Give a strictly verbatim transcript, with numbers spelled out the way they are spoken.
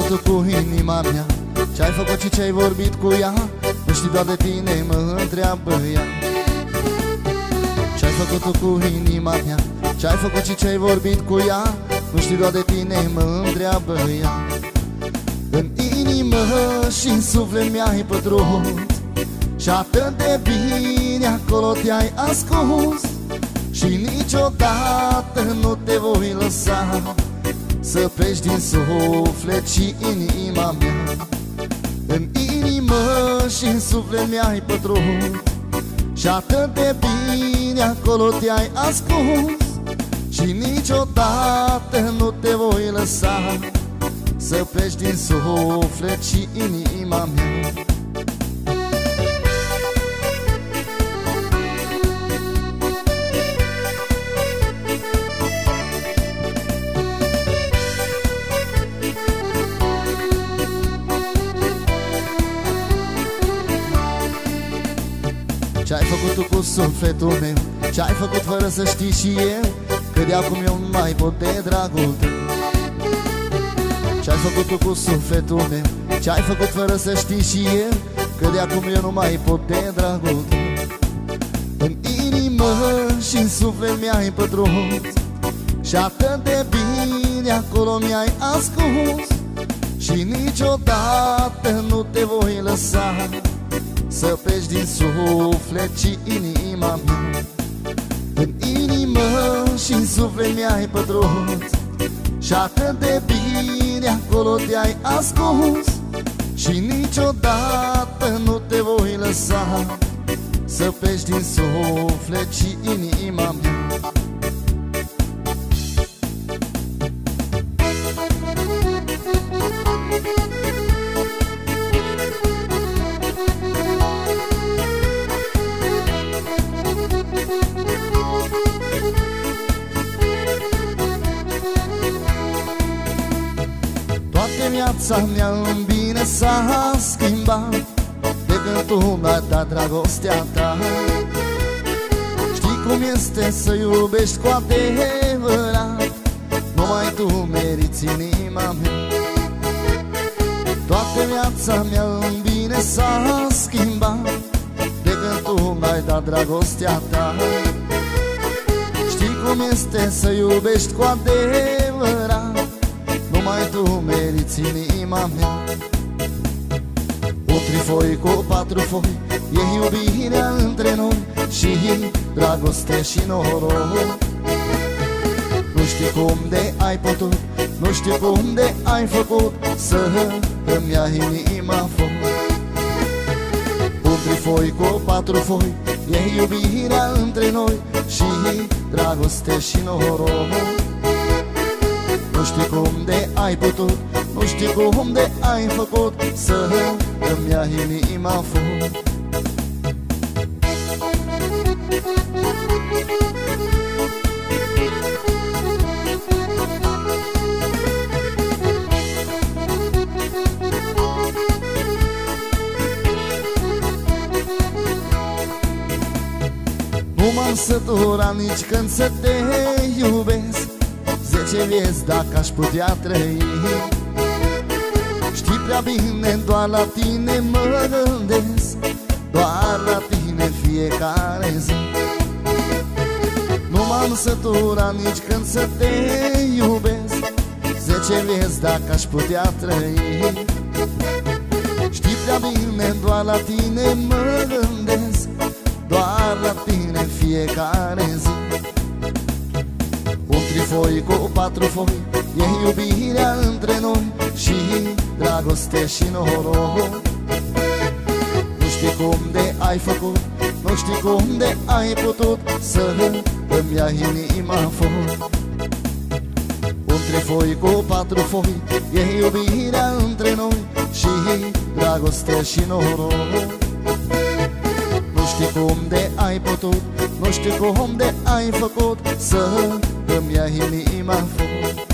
tu cu inima mea? Ce-ai făcut și ce-ai vorbit cu ea? Nu știi, doar de tine mă întreabă ea. Ce-ai făcut tu cu inima mea? Ce-ai făcut și ce-ai vorbit cu ea? Nu știi, doar de tine mă întreabă ea. În inimă și în suflet mi-ai pătruns și atât de bine acolo te-ai ascuns. Și niciodată nu te voi lăsa să pleci din suflet și inima mea. În inimă și în suflet mi-ai pătruns și atât de bine acolo te-ai ascuns. Și niciodată nu te voi lăsa să pleci din suflet și inima mea. Ce-ai făcut tu cu sufletul meu? Ce-ai făcut fără să știi și eu că de acum eu nu mai pot de dragul tău? Ce-ai făcut tu cu sufletul meu? Ce-ai făcut fără să știi și eu că de acum eu nu mai pot de dragul tău? În inimă și în suflet mi-ai pătruns și atât de bine acolo mi-ai ascuns. Și niciodată nu te voi lăsa să pleci din suflet și inima mea. În inimă și în suflet mi-ai pătruns și atât de bine acolo te-ai ascuns. Și niciodată nu te voi lăsa să pleci din suflet și inima mea. Viața mea în bine s-a schimbat de când tu mi-ai dat dragostea ta. Știi cum este să iubești cu adevărat, numai tu meriți inima mea. Toată viața mea în bine s-a schimbat de când tu mi-ai dat dragostea ta. Știi cum este să iubești cu adevărat, numai tu meriți inima mea. Un trifoi cu patru foi e iubirea între noi și dragoste și noroc. Nu știu cum de ai putut, nu știu cum de ai făcut să îmi ia inima foc. Un trifoi cu patru foi e iubirea între noi și dragoste și noroc. Nu știu cum de ai putut, nu știu cum de ai făcut să îmi ia inima foc. Nu m-am săturat nici când să te iubesc zece vieți dacă aș putea trăi. Știi prea bine, doar la tine mă gândesc, doar la tine fiecare zi. Nu m-am săturat nici când să te iubesc zece vieți dacă aș putea trăi. Știi prea bine, doar la tine mă gândesc, doar la tine fiecare zi. Un trifoi cu patru foi e iubirea între noi și dragoste și noroc. Nu știi cum de ai făcut, nu știi cum de ai putut să îmi ia inima foc. Un trifoi cu patru foi e iubirea între noi și dragoste și noroc. Nu știi cum de ai putut, nu știu cum de ai făcut să îmi ia inima foc.